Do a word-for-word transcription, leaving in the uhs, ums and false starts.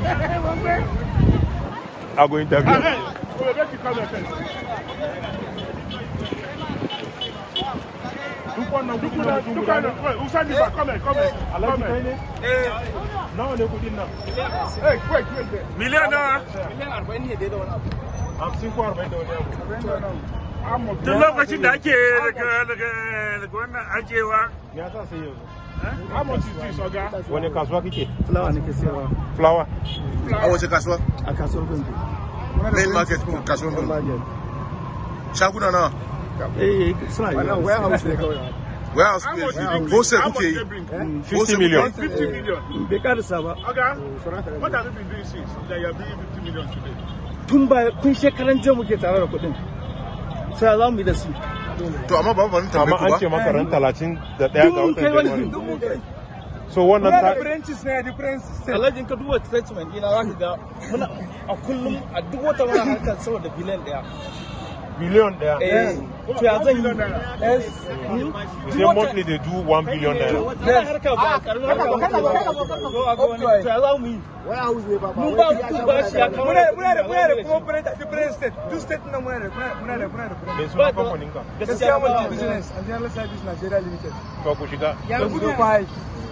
I'll go interview. Million nawa? Tun lokacin da ake daga wannan ajewa. Ya sa sai yanzu. How much is this, Oga? Wani kasuwa kike? Flower nake sayarwa. Flower. A wace kasuwa? A kasuwar Gombe. Main market ko kasuwar Gombe? Shaguna nawa? Eh, suna yi. Wannan warehouse ne kawai. Warehouse place. Ko sai kuke yi? fifty million. fifty million. Bai karasa ba. Oga, what have you been doing since that you are doing fifty million today? Tun ba tun shekaran jiya muke tare da kuɗin. Sai za mu yi da su. To amma babu wani tambaye Amma an ce maka ran talatin da ɗaya ga watan January. So wannan ta differences ne differences. Alhaji ka duba statement ina za ka ga muna a kullum a duk wata muna harkar saboda biliyan ɗaya. Biliyon ɗaya. Eh, to ya zan yi? Yes. They monthly they do one billion naira. Yes. Harka ba karamin harka ba. Ko a ga wani to ya za mu yi? Mun ba ku ba shi ya kawo. Muna muna da muna da kuma different state. Two state na muna da muna da muna da. Me suna kamfanin ka? Gaskiya mu business and the other side is Nigeria Limited. To ku shiga. Ya gudu fa.